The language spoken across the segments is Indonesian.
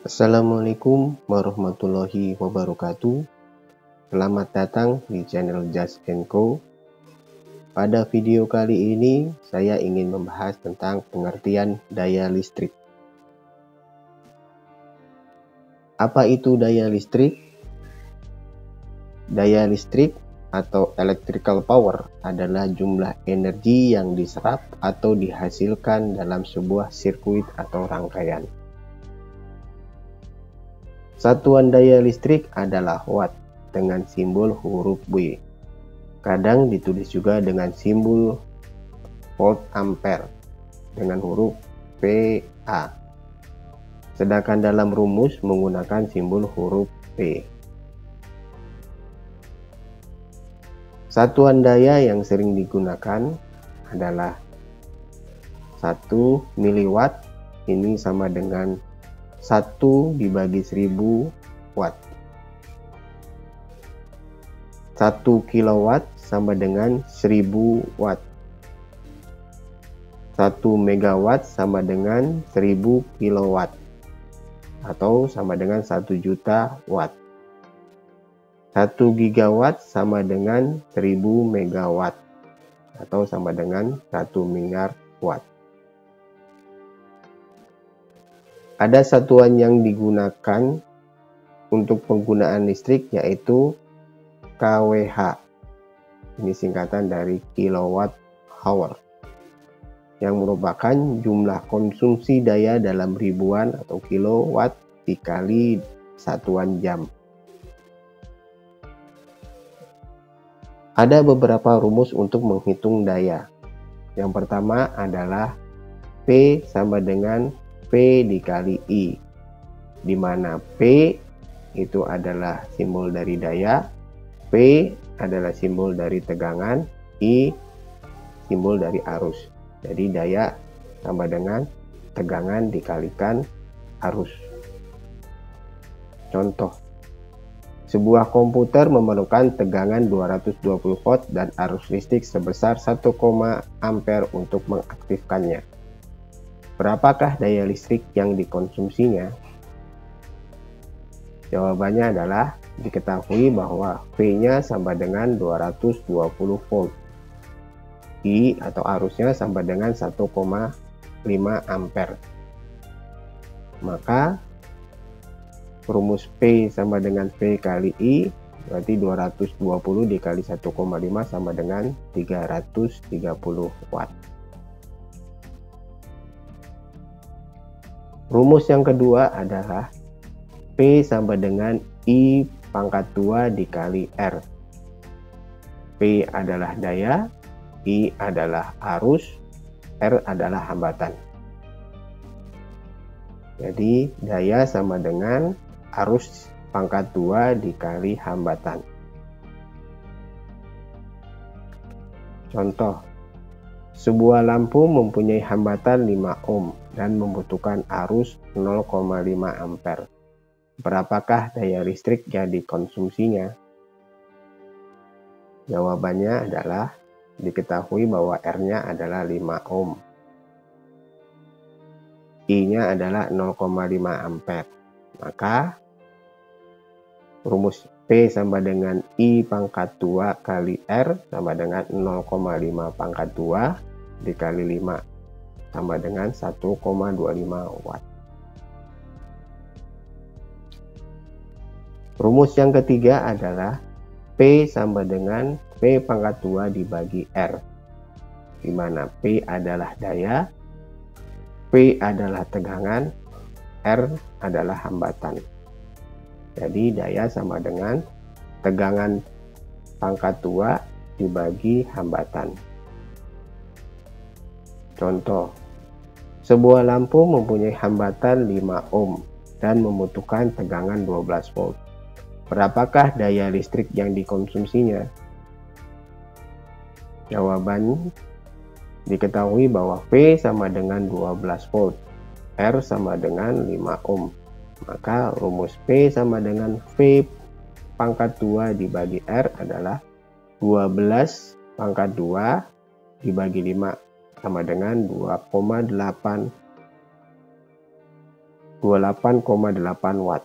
Assalamualaikum warahmatullahi wabarakatuh. Selamat datang di channel Just & Co. Pada video kali ini saya ingin membahas tentang pengertian daya listrik. Apa itu daya listrik? Daya listrik atau electrical power adalah jumlah energi yang diserap atau dihasilkan dalam sebuah sirkuit atau rangkaian. Satuan daya listrik adalah watt dengan simbol huruf W. Kadang ditulis juga dengan simbol volt ampere dengan huruf VA. Sedangkan dalam rumus menggunakan simbol huruf P. Satuan daya yang sering digunakan adalah 1 miliwatt, ini sama dengan 1 dibagi 1000 watt. 1 kilowatt sama dengan 1000 watt. 1 megawatt sama dengan 1000 kilowatt atau sama dengan 1 juta watt. 1 gigawatt sama dengan 1000 megawatt atau sama dengan 1 miliar watt. Ada satuan yang digunakan untuk penggunaan listrik yaitu kWh. Ini singkatan dari kilowatt hour, yang merupakan jumlah konsumsi daya dalam ribuan atau kilowatt dikali satuan jam. Ada beberapa rumus untuk menghitung daya. Yang pertama adalah P sama dengan P dikali I, di mana P itu adalah simbol dari daya, P adalah simbol dari tegangan, I simbol dari arus. Jadi daya sama dengan tegangan dikalikan arus. Contoh, sebuah komputer memerlukan tegangan 220 volt dan arus listrik sebesar 1, ampere untuk mengaktifkannya. Berapakah daya listrik yang dikonsumsinya? Jawabannya adalah diketahui bahwa V-nya sama dengan 220 volt. I atau arusnya sama dengan 1,5 ampere. Maka rumus P sama dengan V kali I, berarti 220 dikali 1,5 sama dengan 330 watt. Rumus yang kedua adalah P sama dengan I pangkat 2 dikali R. P adalah daya, I adalah arus, R adalah hambatan. Jadi daya sama dengan arus pangkat 2 dikali hambatan. Contoh, sebuah lampu mempunyai hambatan 5 ohm dan membutuhkan arus 0,5 ampere. Berapakah daya listrik yang dikonsumsinya? Jawabannya adalah diketahui bahwa R-nya adalah 5 ohm. I-nya adalah 0,5 ampere. Maka rumus P sama dengan I pangkat 2 kali R sama dengan 0,5 pangkat 2 dikali 5 sama dengan 1,25 watt. Rumus yang ketiga adalah P sama dengan P pangkat 2 dibagi R, di mana P adalah daya, P adalah tegangan, R adalah hambatan. Jadi daya sama dengan tegangan pangkat 2 dibagi hambatan. Contoh, sebuah lampu mempunyai hambatan 5 ohm dan membutuhkan tegangan 12 volt. Berapakah daya listrik yang dikonsumsinya? Jawaban diketahui bahwa V sama dengan 12 volt, R sama dengan 5 ohm. Maka rumus P sama dengan V pangkat 2 dibagi R adalah 12 pangkat 2 dibagi 5 sama dengan 2,8 28,8 watt.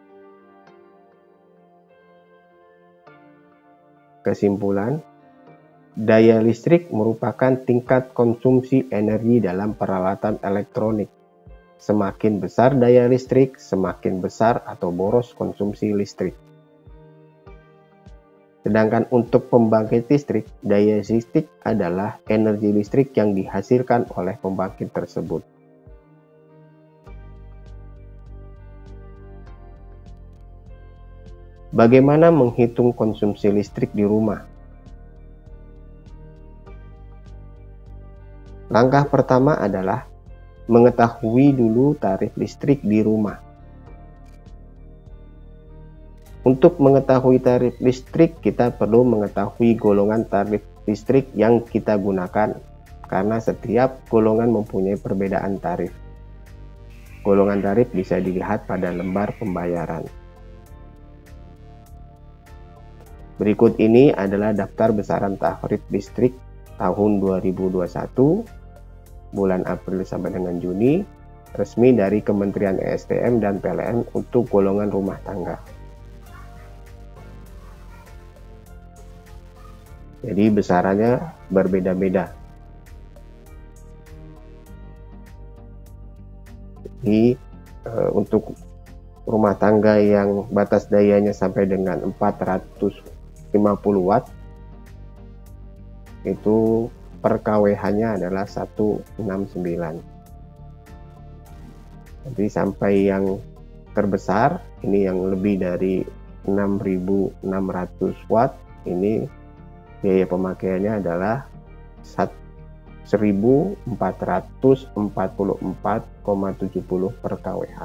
Kesimpulan, daya listrik merupakan tingkat konsumsi energi dalam peralatan elektronik. Semakin besar daya listrik, semakin besar atau boros konsumsi listrik. Sedangkan untuk pembangkit listrik, daya listrik adalah energi listrik yang dihasilkan oleh pembangkit tersebut. Bagaimana menghitung konsumsi listrik di rumah? Langkah pertama adalah mengetahui dulu tarif listrik di rumah. Untuk mengetahui tarif listrik, kita perlu mengetahui golongan tarif listrik yang kita gunakan, karena setiap golongan mempunyai perbedaan tarif. Golongan tarif bisa dilihat pada lembar pembayaran. Berikut ini adalah daftar besaran tarif listrik tahun 2021, bulan April sampai dengan Juni, resmi dari Kementerian ESDM dan PLN untuk golongan rumah tangga. Jadi besarannya berbeda-beda. Jadi untuk rumah tangga yang batas dayanya sampai dengan 450 watt, itu per kWh-nya adalah 169. Jadi sampai yang terbesar, ini yang lebih dari 6.600 watt, ini biaya pemakaiannya adalah 1.444,70 per kWh.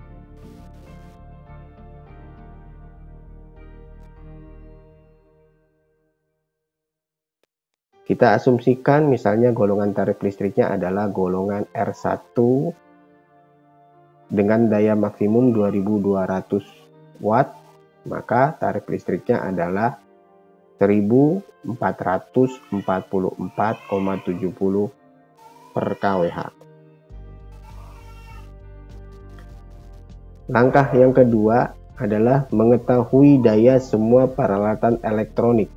Kita asumsikan misalnya golongan tarif listriknya adalah golongan R1 dengan daya maksimum 2200 watt, maka tarif listriknya adalah 1.444,70 per kWh. Langkah yang kedua adalah mengetahui daya semua peralatan elektronik.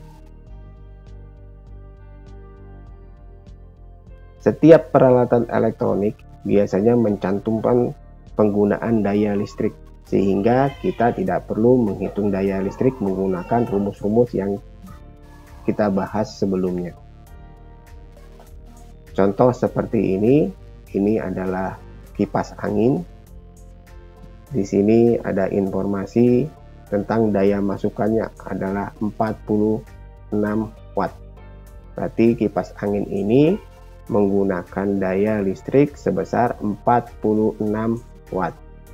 Setiap peralatan elektronik biasanya mencantumkan penggunaan daya listrik, sehingga kita tidak perlu menghitung daya listrik menggunakan rumus-rumus yang kita bahas sebelumnya. Contoh seperti ini adalah kipas angin. Di sini ada informasi tentang daya masukannya adalah 46 watt. Berarti kipas angin ini menggunakan daya listrik sebesar 46 watt.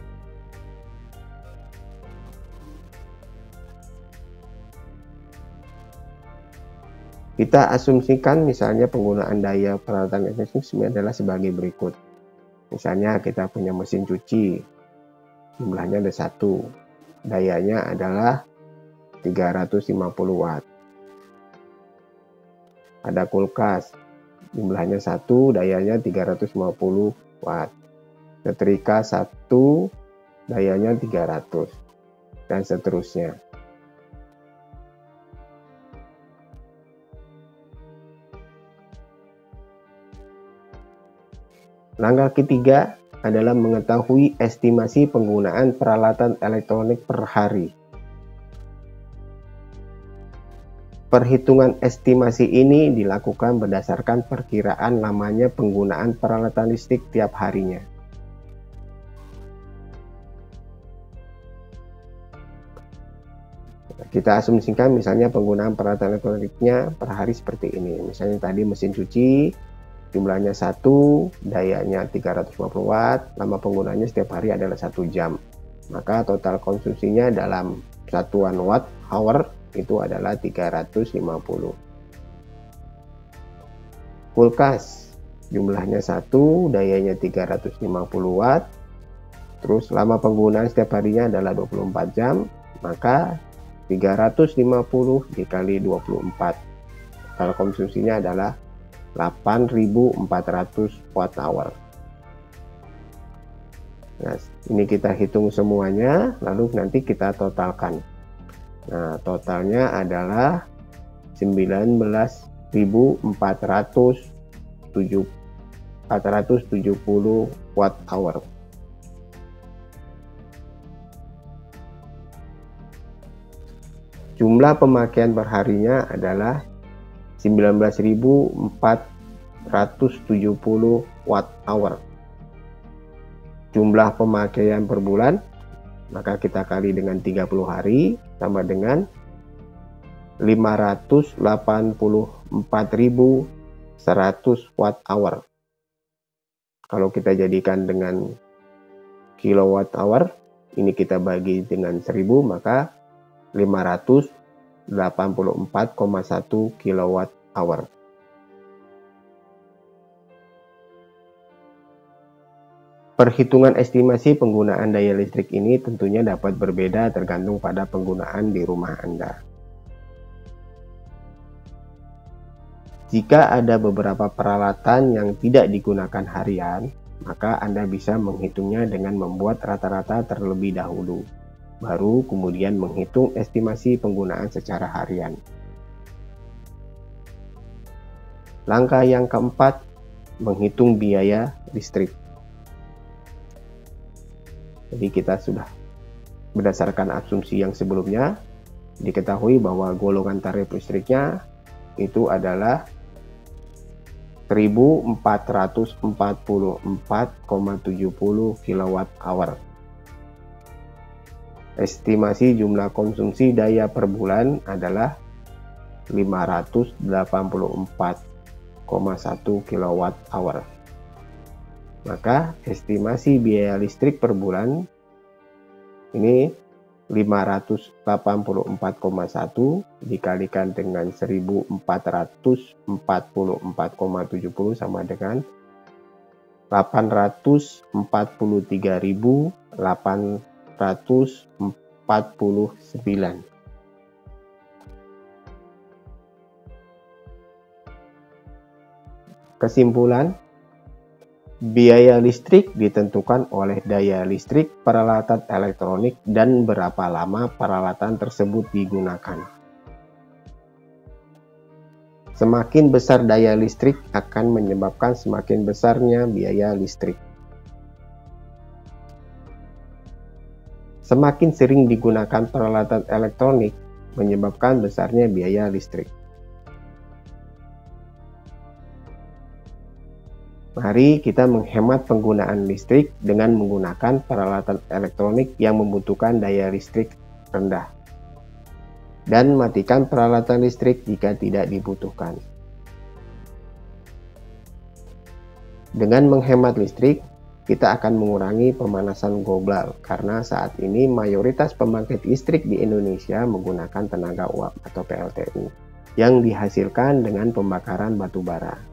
Kita asumsikan misalnya penggunaan daya peralatan elektronik adalah sebagai berikut. Misalnya kita punya mesin cuci, jumlahnya ada 1, dayanya adalah 350 watt. Ada kulkas, jumlahnya 1, dayanya 350 watt. Setrika 1, dayanya 300, dan seterusnya. Langkah ketiga adalah mengetahui estimasi penggunaan peralatan elektronik per hari. Perhitungan estimasi ini dilakukan berdasarkan perkiraan lamanya penggunaan peralatan listrik tiap harinya. Kita asumsikan misalnya penggunaan peralatan elektroniknya per hari seperti ini. Misalnya tadi mesin cuci, jumlahnya 1, dayanya 350 watt, lama penggunaannya setiap hari adalah 1 jam. Maka total konsumsinya dalam satuan watt hour itu adalah 350. Kulkas, jumlahnya 1, dayanya 350 watt, terus lama penggunaan setiap harinya adalah 24 jam, maka 350 dikali 24. Total konsumsinya adalah 8.400 watt hour. Nah, ini kita hitung semuanya, lalu nanti kita totalkan. Nah, totalnya adalah 19.470 watt hour. Jumlah pemakaian perharinya adalah 19.470 watt hour. Jumlah pemakaian per bulan, maka kita kali dengan 30 hari sama dengan 584.100 watt hour. Kalau kita jadikan dengan kilowatt hour, ini kita bagi dengan 1000, maka 584,1 kilowatt hour. Perhitungan estimasi penggunaan daya listrik ini tentunya dapat berbeda tergantung pada penggunaan di rumah Anda. Jika ada beberapa peralatan yang tidak digunakan harian, maka Anda bisa menghitungnya dengan membuat rata-rata terlebih dahulu, baru kemudian menghitung estimasi penggunaan secara harian. Langkah yang keempat, menghitung biaya listrik. Jadi kita sudah berdasarkan asumsi yang sebelumnya, diketahui bahwa golongan tarif listriknya itu adalah 1.444,70 kWh. Estimasi jumlah konsumsi daya per bulan adalah 584,1 kWh. Maka estimasi biaya listrik per bulan ini 584,1 dikalikan dengan 1444,70 sama dengan 843.849. Kesimpulan, biaya listrik ditentukan oleh daya listrik peralatan elektronik dan berapa lama peralatan tersebut digunakan. Semakin besar daya listrik akan menyebabkan semakin besarnya biaya listrik. Semakin sering digunakan peralatan elektronik menyebabkan besarnya biaya listrik. Mari kita menghemat penggunaan listrik dengan menggunakan peralatan elektronik yang membutuhkan daya listrik rendah. Dan matikan peralatan listrik jika tidak dibutuhkan. Dengan menghemat listrik, kita akan mengurangi pemanasan global karena saat ini mayoritas pembangkit listrik di Indonesia menggunakan tenaga uap atau PLTU yang dihasilkan dengan pembakaran batu bara.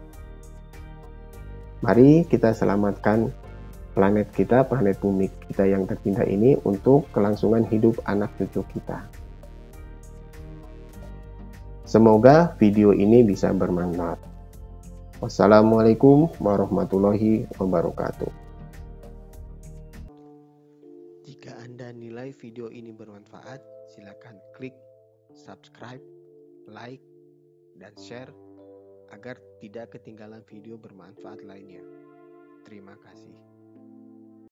Mari kita selamatkan planet kita, planet bumi kita yang tercinta ini untuk kelangsungan hidup anak cucu kita. Semoga video ini bisa bermanfaat. Wassalamualaikum warahmatullahi wabarakatuh. Jika Anda nilai video ini bermanfaat, silakan klik subscribe, like, dan share agar tidak ketinggalan video bermanfaat lainnya. Terima kasih.